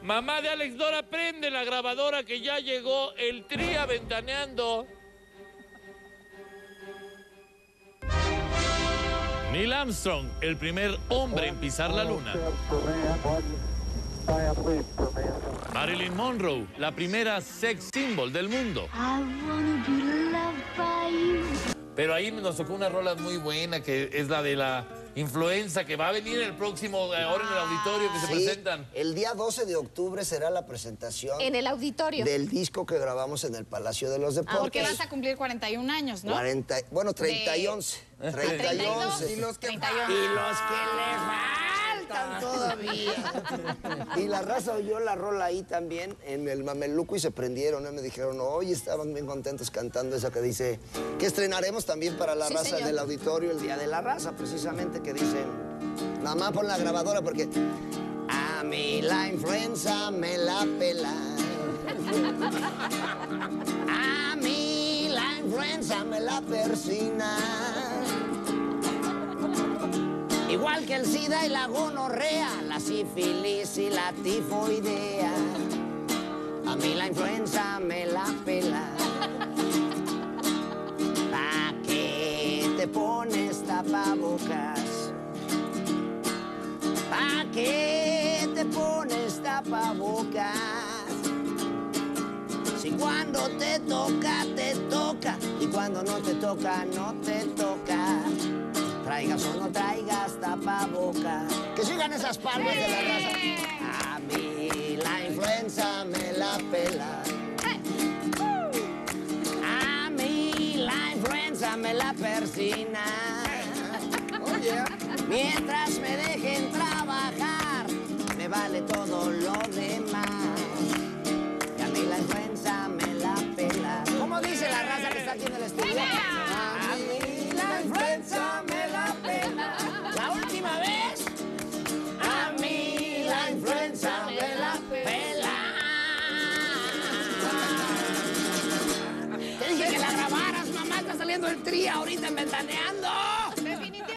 Mamá de Alex Dora, prende la grabadora que ya llegó el Tri aventaneando. Neil Armstrong, el primer hombre en pisar la luna. Marilyn Monroe, la primera sex symbol del mundo. Pero ahí nos tocó una rola muy buena, que es la de la influenza, que va a venir el próximo, ahora en el auditorio que se presentan. El día 12 de octubre será la presentación. En el auditorio. Del disco que grabamos en el Palacio de los Deportes. Porque vas a cumplir 41 años, ¿no? 30 y 11. 30 y 11. Y los que le faltan todavía. Y la raza oyó la rola ahí también, en el Mameluco, y se prendieron. Me dijeron, oye, estaban bien contentos cantando esa que dice, que estrenaremos también para la raza del auditorio el Día de la Raza, precisamente, que dicen, mamá, pon la grabadora porque a mí la influenza me la pela. A mí la influenza me la persina. Igual que el SIDA y la gonorrea, la sífilis y la tifoidea. A mí la influenza me la pela. ¿Pa' qué te pones tapabocas? ¿Pa' qué te pones tapabocas? Si cuando te toca, te toca. Y cuando no te toca, no te toca. Traigas o no traigas tapabocas. Que sigan esas palmas de la raza. A mí la influenza me la pela. A mí la influenza me la persina. Mientras me dejen trabajar, me vale todo lo demás. Y a mí la influenza me la pela. ¿Cómo dice la raza que está aquí en el estudio? A mí la influenza me la pela. La última vez. A mí la influenza me la pela. Te dije que la grabaras, mamá. Está saliendo el Tri ahorita en Ventaneando.